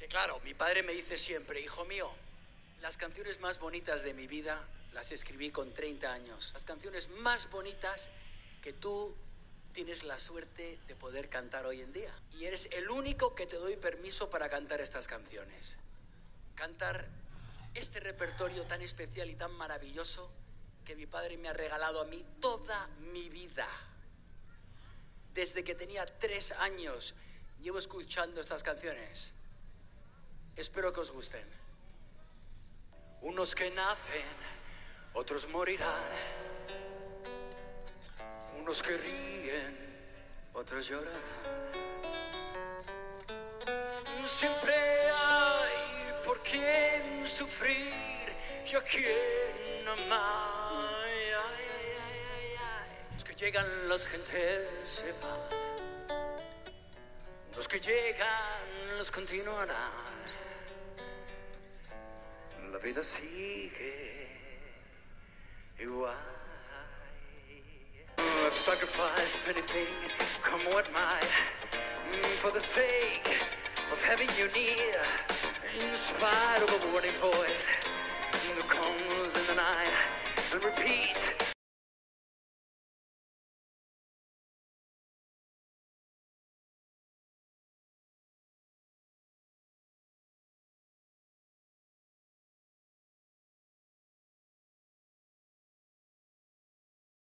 claro, mi padre me dice siempre, hijo mío, las canciones más bonitas de mi vida las escribí con 30 años. Las canciones más bonitas que tú tienes la suerte de poder cantar hoy en día. Y eres el único que te doy permiso para cantar estas canciones. Cantar este repertorio tan especial y tan maravilloso que mi padre me ha regalado a mí toda mi vida. Desde que tenía 3 años llevo escuchando estas canciones. Espero que os gusten. Unos que nacen, otros morirán. Unos que ríen, otros llorarán. Siempre hay por quien sufrir y a quien amar. Los que llegan, las gentes se van. Los que llegan, los continuarán. La vida sigue igual. I've sacrificed anything, come what might, for the sake of having you near, in spite of a warning voice that comes in the night and repeats.